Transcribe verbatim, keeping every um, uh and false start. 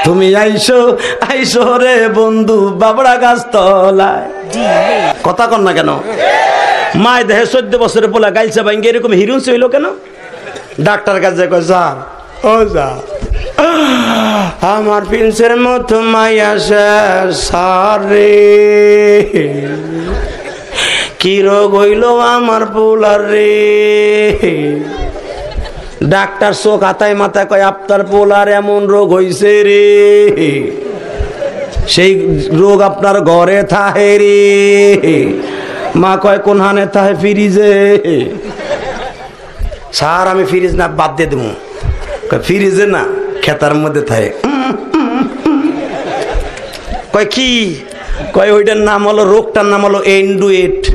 তুমি আইসো আইসো রে বন্ধু বাবড়া গাছ তলায়। কথা কন না কেন? মায় দেহে চোদ্দ বছরে পোলা গাইছে ভাঙ্গে এরকম হিরুন হইল কেন? ডাক্তার কাছে কয় স্যার ও যা আমার প্রিন্সের মতো মাইয়া সারে কি রোগ হইল আমার পোলার রে। ডাক্তার চোখ হাতায় মাথায় কয় আপনার পোলার এমন রোগ হইছে রে, সেই রোগ আপনার ঘরে থাহে রে। মা কয় কোন হানে থাহে? ফ্রিজে। স্যার আমি ফ্রিজ না বাদ দিয়ে দেবো। ফ্রিজে না খেতার মধ্যে থাকে। কয় কি? কয় ওইটার নাম হলো, রোগটার নাম হলো এন্ডুয়েট।